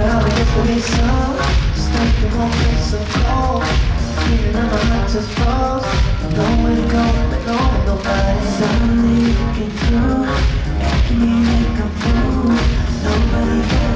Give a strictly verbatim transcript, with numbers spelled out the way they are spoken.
how it gets to be so. Just think it won't be so cold. Feeling on my heart just froze. Nowhere to go, but no with nobody. Suddenly you came through, making me make a move. Nobody got